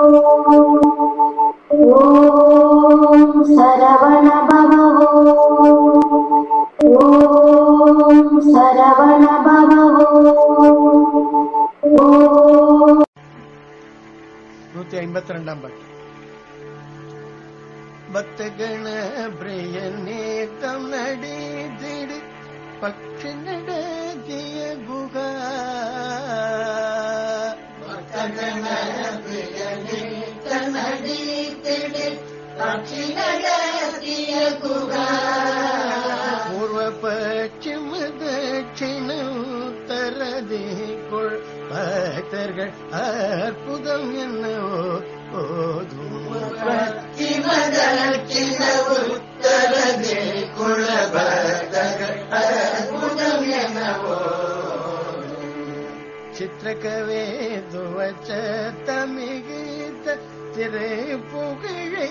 ஓம் சரவண பவோ ஓம் சரவண பவோ. 152ஆம் பாட்டு. பக்தகண பிரியனே தம் நடிதிடு பக்ஷி நடத்திய குகா. பக்தகண பிரியனே தம் நடிதிடு பக்ஷி நடத்திய குகா. பூர்வ பಶ್ಚಿಮ தட்சிண உத்தர திக்குள் பக்தர்கள் அற்புதம் என்னவோ ஓதும். பಶ್ಚಿಮ ದಕ್ಷಿಣ ಉತ್ತರ ದಿಕ್ಕುಳ ಭಕ್ತர்கள் அற்புதம் என்னவோ. சித்திரகவே துவச்ச தமிகித்த திரு புகழை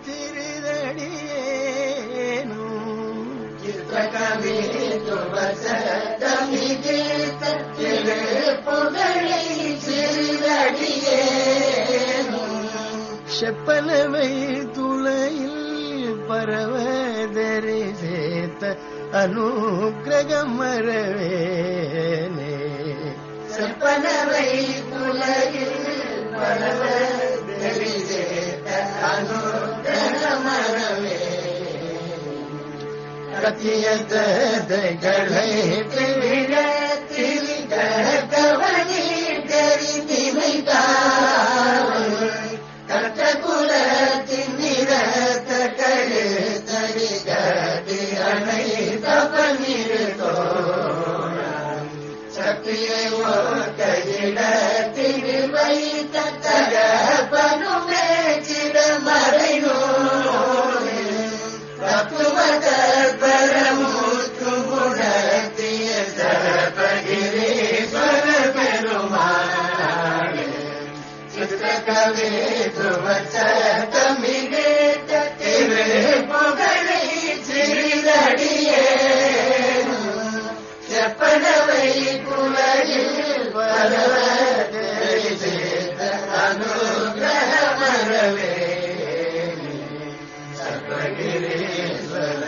சிறிதடியேனோ. சித்திரகவே துவச்ச தமிகித்த திரு புகழை சிறிதடியேனோ. செப்பனவை துளையில் பரவதரி சேத்த அனுக்கிரகம் மறவேனே. செப்பனவை துளையில் பரவதரி சேத்த அனுக்கிரகம் மறவே. கத்தியதைகளை விழ திரிகவனி தெரிந்திமை கட்ட குலத்தின் நிறத்த கழுத்தடி கட்டி அணை தப்பனிருதோ. சக்தியை கையிடத்தில் வைத்த தகப்பனுமே சிடமறைனோ. தத்துவதற்பரமூத்து குணத்திய சர்வகிரீஸ்வர பெருமாள். சித்திரகவே துவச்ச தமிகித்த திரு புகழை சிறிதடியேனோ. செப்பனவை குலையில் பரவதரி சேத்த அனுக்கிரக மறவே. சர்வகிரீஸ்வர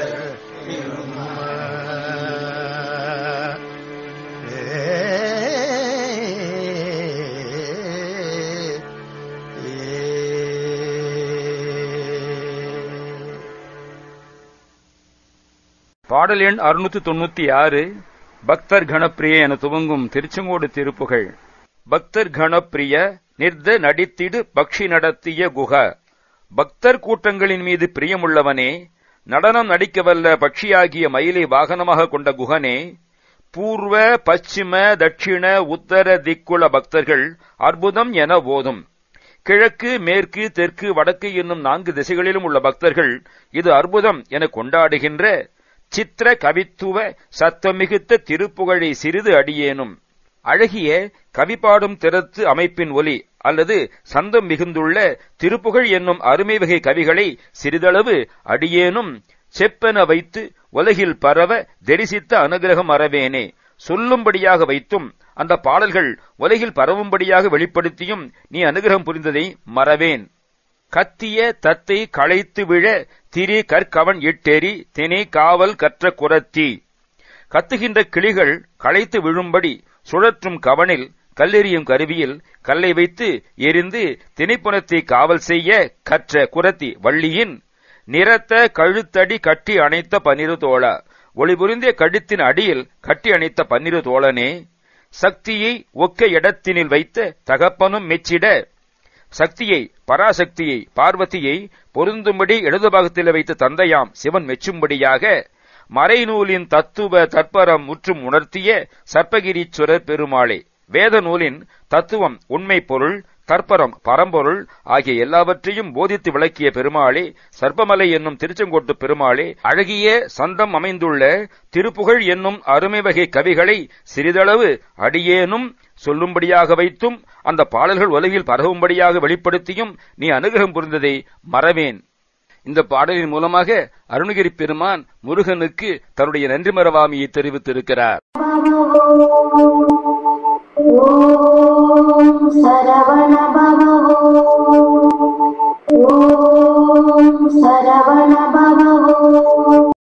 பாடல் எண் 696. பக்தர் கணப்பிரிய என துவங்கும் திருச்செங்கோடு திருப்புகழ். பக்தர் கணப்பிரிய நிர்த நடித்திடு பக்ஷி நடத்திய குக. பக்தர் கூட்டங்களின் மீது பிரியமுள்ளவனே, நடனம் நடிக்கவல்ல பட்சியாகிய மயிலை வாகனமாக கொண்ட குகனே, பூர்வ பশ্চিம தட்சிண உத்தர திக்குள பக்தர்கள் அற்புதம் என ஓதும். கிழக்கு மேற்கு தெற்கு வடக்கு என்னும் 4 திசைகளிலும் உள்ள பக்தர்கள் இது அற்புதம் என கொண்டாடுகின்ற சித்திர கவித்துவ சத்தமிகுத்த திருப்புகழை சிறிது அடியேனும். அழகிய கவிபாடும் திறத்து அமைப்பின் ஒலி அல்லது சந்தம் மிகுந்துள்ள திருப்புகழ் என்னும் அருமை வகை கவிகளை சிறிதளவு அடியேனும் செப்பென வைத்து உலகில் பரவ தரிசித்த அனுகிரகம் மறவேனே. சொல்லும்படியாக வைத்தும் அந்த பாடல்கள் உலகில் பரவும்படியாக வெளிப்படுத்தியும் நீ அனுகிரகம் புரிந்ததை மறவேன். கத்திய தத்தை களைத்து விழ திரி கற்கவன் இட்டெறி தினை காவல் கற்ற குரத்தி. கத்துகின்ற கிளிகள் களைத்து விழும்படி சுழற்றும் கவனில் கல்லெறியும் கருவியில் கல்லை வைத்து எரிந்து திணைப்புணத்தை காவல் செய்ய கற்ற குரத்தி வள்ளியின் நிறத்த கழுத்தடி கட்டி அணைத்த 12 தோழா. ஒளிபுரிந்திய கழுத்தின் அடியில் கட்டி அணைத்த 12 தோழனே. சக்தியை ஒக்க இடத்தினில் வைத்த தகப்பனும் மெச்சிட. சக்தியை பராசக்தியை பார்வதியை பொருந்தும்படி இடது பாகத்தில் வைத்த தந்தையாம் சிவன் மெச்சும்படியாக மறைநூலின் தத்துவ தற்பரம் முற்றும் உணர்த்திய சர்ப்பகிரீஸ்வரர் பெருமாளே. வேத நூலின் தத்துவம் உண்மை பொருள் தற்பரம் பரம்பொருள் ஆகிய எல்லாவற்றையும் போதித்து விளக்கிய பெருமாளே, சர்ப்பமலை என்னும் திருச்செங்கோட்டு பெருமாளே, அழகிய சந்தம் அமைந்துள்ள திருப்புகழ் என்னும் அருமை வகை கவிகளை சிறிதளவு அடியேனும் சொல்லும்படியாக வைத்தும் அந்த பாடல்கள் உலகில் பரவும்படியாக வெளிப்படுத்தியும் நீ அனுகிரகம் புரிந்ததை மறவேன். இந்த பாடலின் மூலமாக அருணகிரி பெருமான் முருகனுக்கு தன்னுடைய நன்றி மறவாமையை தெரிவித்திருக்கிறார். ஓம் சரவண பவோ சரவண பவ ஓம்